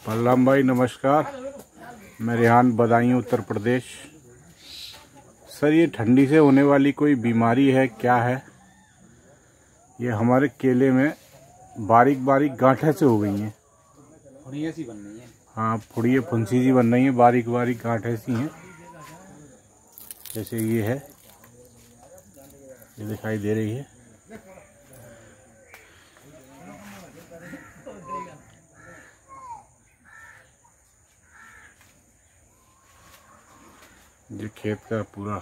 पल्लम भाई नमस्कार। मैं रेहान बदायूं उत्तर प्रदेश। सर ये ठंडी से होने वाली कोई बीमारी है क्या है? ये हमारे केले में बारीक बारीक गांठें से हो गई हैं। फुड़िया सी बन रही है। हाँ, फुड़िए फुंसी सी बन रही हैं, बारीक बारीक गांठें सी हैं। जैसे ये है, ये दिखाई दे रही है। ये खेत का पूरा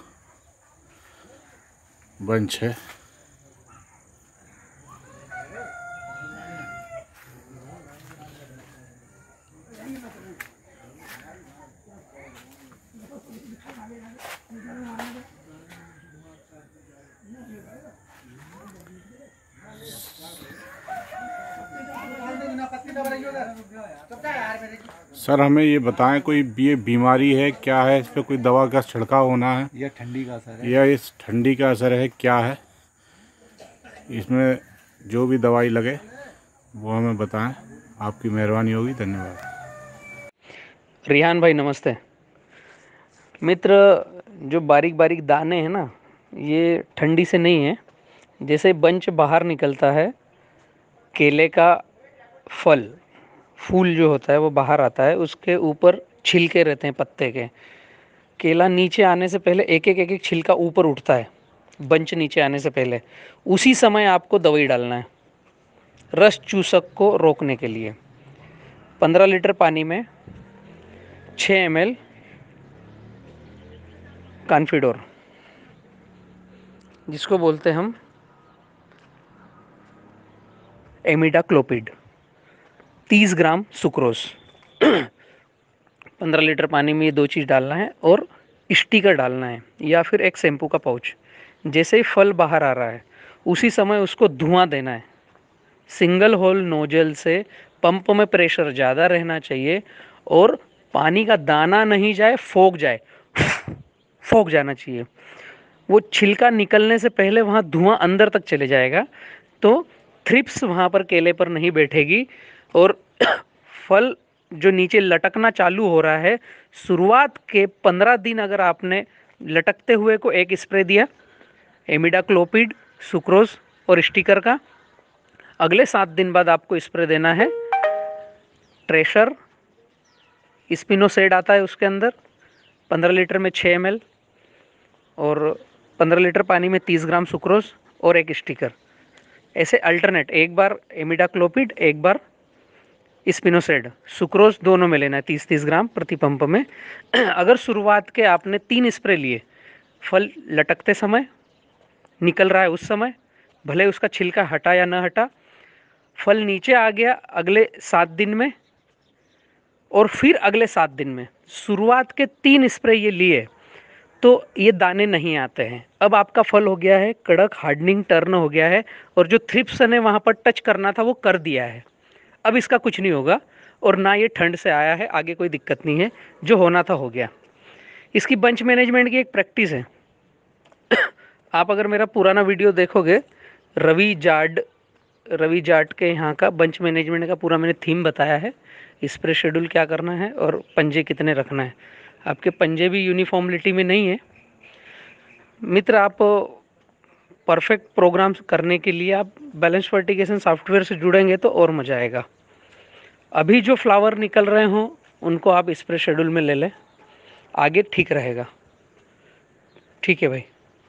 बंच है। सर हमें ये बताएं, कोई ये बीमारी है क्या है? इस पे कोई दवा का छिड़काव होना है या ठंडी का असर है? या इस ठंडी का असर है क्या है? इसमें जो भी दवाई लगे वो हमें बताएं, आपकी मेहरबानी होगी। धन्यवाद। रेहान भाई नमस्ते। मित्र, जो बारीक बारीक दाने हैं ना, ये ठंडी से नहीं है। जैसे बंच बाहर निकलता है, केले का फूल जो होता है वो बाहर आता है, उसके ऊपर छिलके रहते हैं पत्ते के। केला नीचे आने से पहले एक एक छिलका ऊपर उठता है, बंच नीचे आने से पहले। उसी समय आपको दवाई डालना है रस चूसक को रोकने के लिए। 15 लीटर पानी में 6 ml कॉन्फिडोर, जिसको बोलते हैं हम एमिडाक्लोपिड, 30 ग्राम सुक्रोज। 15 लीटर पानी में ये दो चीज़ डालना है और स्टिकर डालना है या फिर एक शैम्पू का पाउच। जैसे ही फल बाहर आ रहा है उसी समय उसको धुआं देना है। सिंगल होल नोजल से पंप में प्रेशर ज़्यादा रहना चाहिए और पानी का दाना नहीं जाए, फोक जाना चाहिए। वो छिलका निकलने से पहले वहाँ धुआं अंदर तक चले जाएगा, तो थ्रिप्स वहाँ पर केले पर नहीं बैठेगी और फल जो नीचे लटकना चालू हो रहा है, शुरुआत के 15 दिन अगर आपने लटकते हुए को एक स्प्रे दिया एमिडाक्लोपिड, सुक्रोज और स्टिकर का, अगले 7 दिन बाद आपको स्प्रे देना है ट्रेशर, स्पिनोसेड आता है उसके अंदर। 15 लीटर में 6 ml और 15 लीटर पानी में 30 ग्राम सुक्रोज और एक स्टिकर। ऐसे अल्टरनेट, एक बार एमिडाक्लोपिड, एक बार स्पिनोसेड, सुक्रोज दोनों में लेना है 30-30 ग्राम प्रति पंप में। अगर शुरुआत के आपने 3 स्प्रे लिए, फल लटकते समय, निकल रहा है उस समय, भले उसका छिलका हटा या ना हटा, फल नीचे आ गया अगले 7 दिन में और फिर अगले 7 दिन में, शुरुआत के 3 स्प्रे ये लिए तो ये दाने नहीं आते हैं। अब आपका फल हो गया है कड़क, हार्डनिंग टर्न हो गया है और जो थ्रिप्स ने वहाँ पर टच करना था वो कर दिया है। अब इसका कुछ नहीं होगा और ना ये ठंड से आया है, आगे कोई दिक्कत नहीं है, जो होना था हो गया। इसकी बंच मैनेजमेंट की एक प्रैक्टिस है। आप अगर मेरा पुराना वीडियो देखोगे, रवि जाट के यहाँ का बंच मैनेजमेंट का पूरा मैंने थीम बताया है, स्प्रे शेड्यूल क्या करना है और पंजे कितने रखना है। आपके पंजे भी यूनिफॉर्मिलिटी में नहीं है। मित्र, आप परफेक्ट प्रोग्राम्स करने के लिए आप बैलेंस फर्टिगेशन सॉफ्टवेयर से जुड़ेंगे तो और मज़ा आएगा। अभी जो फ्लावर निकल रहे हों उनको आप स्प्रे शेड्यूल में ले लें, आगे ठीक रहेगा। ठीक है भाई।